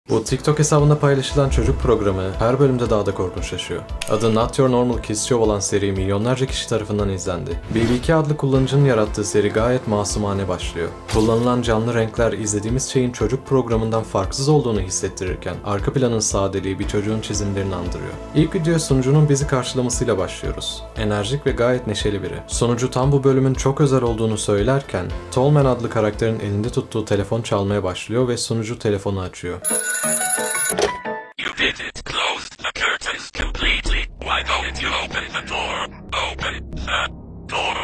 Bu TikTok hesabında paylaşılan çocuk programı her bölümde daha da korkunçlaşıyor. Adı Not Your Normal Kids Show olan seri milyonlarca kişi tarafından izlendi. BB2 adlı kullanıcının yarattığı seri gayet masumane başlıyor. Kullanılan canlı renkler izlediğimiz şeyin çocuk programından farksız olduğunu hissettirirken arka planın sadeliği bir çocuğun çizimlerini andırıyor. İlk video sunucunun bizi karşılamasıyla başlıyoruz. Enerjik ve gayet neşeli biri. Sunucu tam bu bölümün çok özel olduğunu söylerken Tallman adlı karakterin elinde tuttuğu telefon çalmaya başlıyor ve sunucu telefonu açıyor. You did it. Close the curtains completely. Why don't you open the door? Open the door.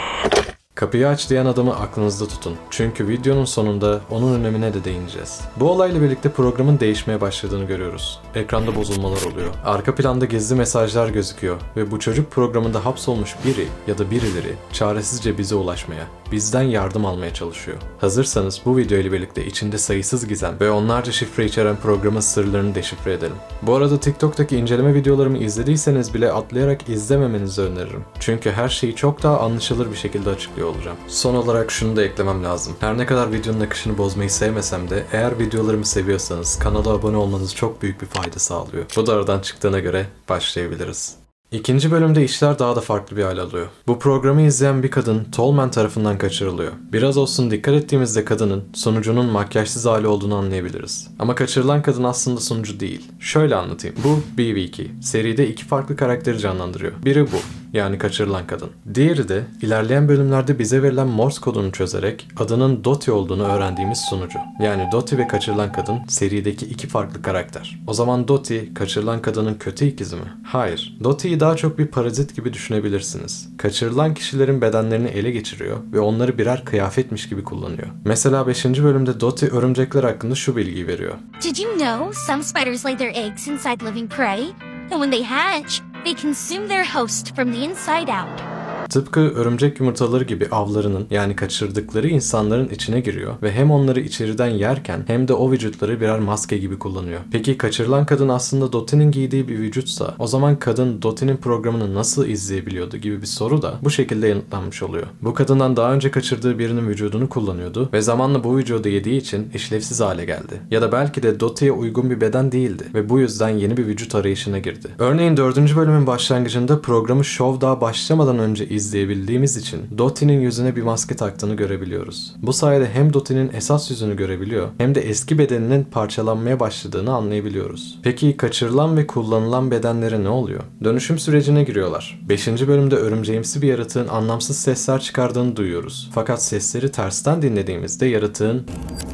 Kapıyı aç diyen adamı aklınızda tutun. Çünkü videonun sonunda onun önemine de değineceğiz. Bu olayla birlikte programın değişmeye başladığını görüyoruz. Ekranda bozulmalar oluyor. Arka planda gizli mesajlar gözüküyor ve bu çocuk programında hapsolmuş biri ya da birileri çaresizce bize ulaşmaya, bizden yardım almaya çalışıyor. Hazırsanız bu video ile birlikte içinde sayısız gizem ve onlarca şifre içeren programın sırlarını deşifre edelim. Bu arada TikTok'taki inceleme videolarımı izlediyseniz bile atlayarak izlememenizi öneririm. Çünkü her şeyi çok daha anlaşılır bir şekilde açıklıyor olacağım. Son olarak şunu da eklemem lazım. Her ne kadar videonun akışını bozmayı sevmesem de eğer videolarımı seviyorsanız kanala abone olmanız çok büyük bir fayda sağlıyor. Bu da aradan çıktığına göre başlayabiliriz. İkinci bölümde işler daha da farklı bir hal alıyor. Bu programı izleyen bir kadın Tallman tarafından kaçırılıyor. Biraz olsun dikkat ettiğimizde kadının sunucunun makyajsız hali olduğunu anlayabiliriz. Ama kaçırılan kadın aslında sunucu değil. Şöyle anlatayım. Bu BB2. Seride iki farklı karakteri canlandırıyor. Biri bu. Yani kaçırılan kadın. Diğeri de ilerleyen bölümlerde bize verilen Morse kodunu çözerek adının Dottie olduğunu öğrendiğimiz sunucu. Yani Dottie ve kaçırılan kadın serideki iki farklı karakter. O zaman Dottie kaçırılan kadının kötü ikizi mi? Hayır. Dottie'yi daha çok bir parazit gibi düşünebilirsiniz. Kaçırılan kişilerin bedenlerini ele geçiriyor ve onları birer kıyafetmiş gibi kullanıyor. Mesela 5. bölümde Dottie örümcekler hakkında şu bilgiyi veriyor. Did you know some spiders lay their eggs inside living prey? And when they hatch, they consume their host from the inside out. Tıpkı örümcek yumurtaları gibi avlarının yani kaçırdıkları insanların içine giriyor ve hem onları içeriden yerken hem de o vücutları birer maske gibi kullanıyor. Peki kaçırılan kadın aslında Dottie'nin giydiği bir vücutsa o zaman kadın Dottie'nin programını nasıl izleyebiliyordu gibi bir soru da bu şekilde yanıtlanmış oluyor. Bu kadından daha önce kaçırdığı birinin vücudunu kullanıyordu ve zamanla bu vücudu yediği için işlevsiz hale geldi. Ya da belki de Dottie'ye uygun bir beden değildi ve bu yüzden yeni bir vücut arayışına girdi. Örneğin 4. bölümün başlangıcında programı şov daha başlamadan önce izleyebildiğimiz için Dottie'nin yüzüne bir maske taktığını görebiliyoruz. Bu sayede hem Dottie'nin esas yüzünü görebiliyor hem de eski bedeninin parçalanmaya başladığını anlayabiliyoruz. Peki kaçırılan ve kullanılan bedenlere ne oluyor? Dönüşüm sürecine giriyorlar. 5. bölümde örümceğimsi bir yaratığın anlamsız sesler çıkardığını duyuyoruz. Fakat sesleri tersten dinlediğimizde yaratığın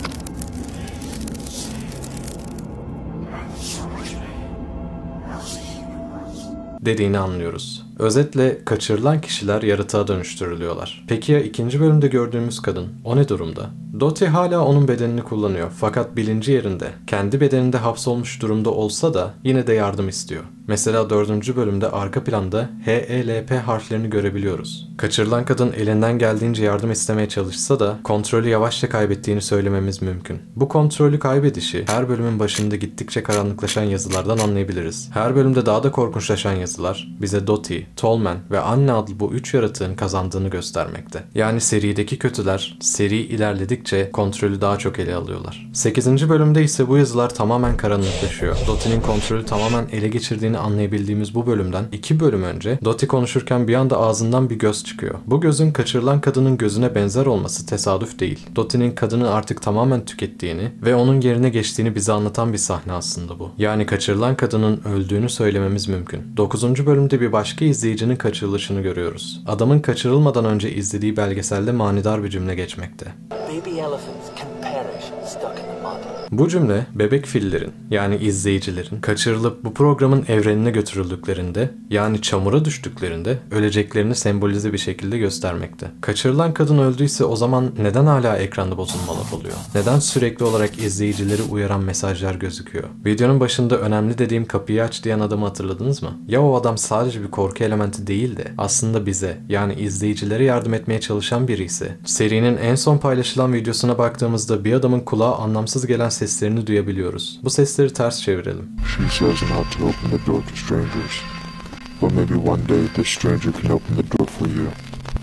dediğini anlıyoruz. Özetle kaçırılan kişiler yaratığa dönüştürülüyorlar. Peki ya 2. bölümde gördüğümüz kadın? O ne durumda? Dottie hala onun bedenini kullanıyor fakat bilinci yerinde. Kendi bedeninde hapsolmuş durumda olsa da yine de yardım istiyor. Mesela 4. bölümde arka planda HELP harflerini görebiliyoruz. Kaçırılan kadın elinden geldiğince yardım istemeye çalışsa da kontrolü yavaşça kaybettiğini söylememiz mümkün. Bu kontrolü kaybedişi her bölümün başında gittikçe karanlıklaşan yazılardan anlayabiliriz. Her bölümde daha da korkunçlaşan yazılar bize Dottie, Tallman ve Anne adlı bu 3 yaratığın kazandığını göstermekte. Yani serideki kötüler seri ilerledikçe kontrolü daha çok ele alıyorlar. 8. bölümde ise bu yazılar tamamen karanlıklaşıyor. Dottie'nin kontrolü tamamen ele geçirdiğini anlayabildiğimiz bu bölümden 2 bölüm önce Dottie konuşurken bir anda ağzından bir göz çıkıyor. Bu gözün kaçırılan kadının gözüne benzer olması tesadüf değil. Dottie'nin kadını artık tamamen tükettiğini ve onun yerine geçtiğini bize anlatan bir sahne aslında bu. Yani kaçırılan kadının öldüğünü söylememiz mümkün. 9. bölümde bir başka izleyicinin kaçırılışını görüyoruz. Adamın kaçırılmadan önce izlediği belgeselde manidar bir cümle geçmekte. Baby elephants can perish stuck in the mud. Bu cümle bebek fillerin yani izleyicilerin kaçırılıp bu programın evrenine götürüldüklerinde yani çamura düştüklerinde öleceklerini sembolize bir şekilde göstermekte. Kaçırılan kadın öldüyse o zaman neden hala ekranda bozulmalar oluyor? Neden sürekli olarak izleyicileri uyaran mesajlar gözüküyor? Videonun başında önemli dediğim kapıyı aç diyen adamı hatırladınız mı? Ya o adam sadece bir korku elementi değil de aslında bize yani izleyicilere yardım etmeye çalışan biri ise serinin en son paylaşılan videosuna baktığımızda bir adamın kulağa anlamsız gelen seslerini duyabiliyoruz. Bu sesleri ters çevirelim. She says not to open the door to strangers, but maybe one day this stranger can open the door for you.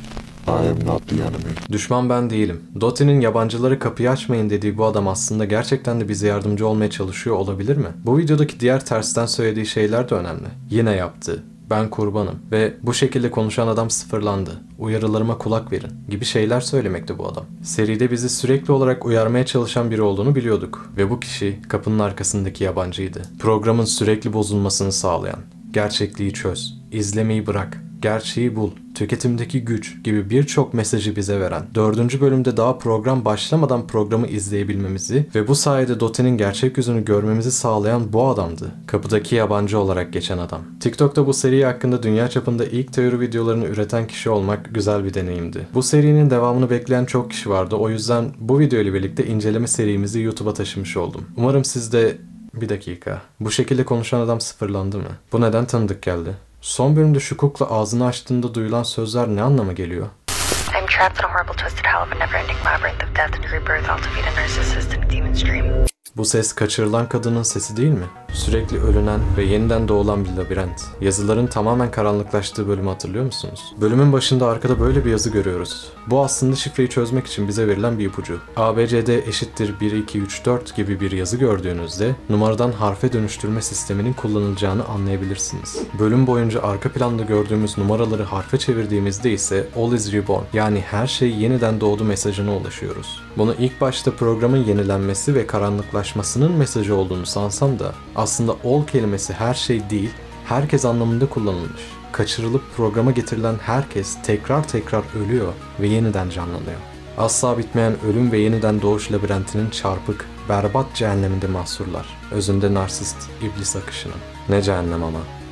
I am not the enemy. Düşman ben değilim. Doty'nin yabancıları kapıyı açmayın dediği bu adam aslında gerçekten de bize yardımcı olmaya çalışıyor olabilir mi? Bu videodaki diğer tersten söylediği şeyler de önemli. Yine yaptı. Ben kurbanım ve bu şekilde konuşan adam sıfırlandı. Uyarılarıma kulak verin gibi şeyler söylemekte bu adam. Seride bizi sürekli olarak uyarmaya çalışan biri olduğunu biliyorduk ve bu kişi kapının arkasındaki yabancıydı. Programın sürekli bozulmasını sağlayan, gerçekliği çöz, izlemeyi bırak, gerçeği bul, tüketimdeki güç gibi birçok mesajı bize veren, 4. bölümde daha program başlamadan programı izleyebilmemizi ve bu sayede Doty'nin gerçek yüzünü görmemizi sağlayan bu adamdı. Kapıdaki yabancı olarak geçen adam. TikTok'ta bu seri hakkında dünya çapında ilk teori videolarını üreten kişi olmak güzel bir deneyimdi. Bu serinin devamını bekleyen çok kişi vardı. O yüzden bu video ile birlikte inceleme serimizi YouTube'a taşımış oldum. Umarım siz de... Bir dakika. Bu şekilde konuşan adam sıfırlandı mı? Bu neden tanıdık geldi? Son bölümde şu kukla ağzını açtığında duyulan sözler ne anlama geliyor? I'm trapped in a horrible twisted hell of a never-ending labyrinth of death and rebirth, all to feed a narcissist and a demon's dream. Bu ses kaçırılan kadının sesi değil mi? Sürekli ölünen ve yeniden doğulan bir labirent. Yazıların tamamen karanlıklaştığı bölümü hatırlıyor musunuz? Bölümün başında arkada böyle bir yazı görüyoruz. Bu aslında şifreyi çözmek için bize verilen bir ipucu. ABCD eşittir 1, 2, 3, 4 gibi bir yazı gördüğünüzde numaradan harfe dönüştürme sisteminin kullanılacağını anlayabilirsiniz. Bölüm boyunca arka planda gördüğümüz numaraları harfe çevirdiğimizde ise All is reborn, yani her şey yeniden doğdu mesajına ulaşıyoruz. Bunu ilk başta programın yenilenmesi ve karanlıklaşmasının mesajı olduğunu sansam da aslında all kelimesi her şey değil, herkes anlamında kullanılmış. Kaçırılıp programa getirilen herkes tekrar tekrar ölüyor ve yeniden canlanıyor. Asla bitmeyen ölüm ve yeniden doğuş labirentinin çarpık, berbat cehenneminde mahsurlar. Özünde narsist, iblis akışının. Ne cehennem ama.